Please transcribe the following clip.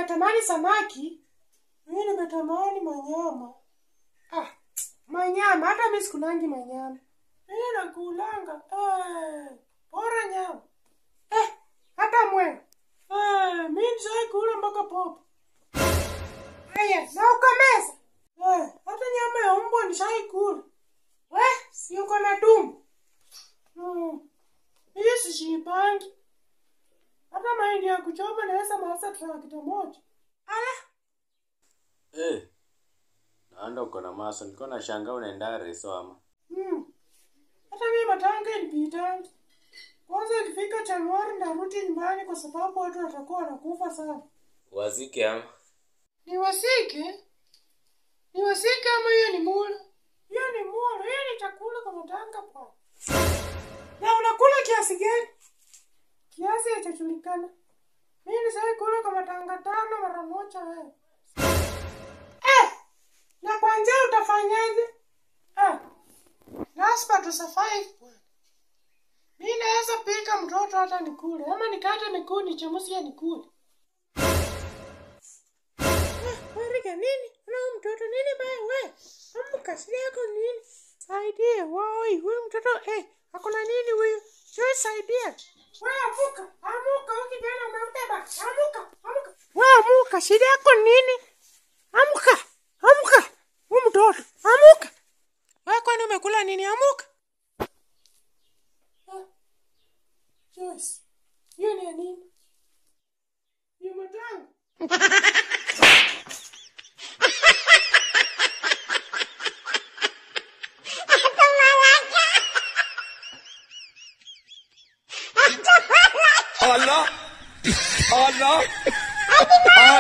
nimetamani samaki. Mimi nimetamani manyama. Manyama, hata mimi sikulangi manyama. Mimi nakulanga. Bora nyama. Hata mwe. Mimi nisai kula mpaka pop. Haya, na ukameza. Hata nyama ya mbwa nisai kula. Si uko na tumbo. Hii si shibangi. Hata mahindi ya kuchoma naweza maasa trakita moja. Naanda uko na maso, niko na shanga unaenda reso ama. Hata mimi matanga nipitanga. Kwanza ikifika Januari narudi nyumbani kwa sababu watu watakuwa wanakufa sana. Wazike ama? Niwasike? Niwasike ama hiyo ni mula? Hiyo ni mula, hiyo ni chakula kwa matanga bwana. Na unakula kiasi gani? Kiasi hakijulikana. Mimi nisai kula kwa matanga 5 mara moja wewe. Na kwanza utafanyaje? Lazima tusurvive bwana. Mimi naweza pika mtoto hata nikule, ama nikate miguu nichemushe nikule. Rigan nini? Una mtoto nini baya wewe? Amka, shida yako nini? Saidia, woi, huyu mtoto akona nini huyu? Joice saidia. Wewe amuka, ukijana umebeba. Amuka. Wewe amuka, shida yako nini? Amuka. Huyu mtoto, amuka. Wewe kwani umekula nini? Amuka. Joice, hiyo ni nini? Ni matanga. Allah.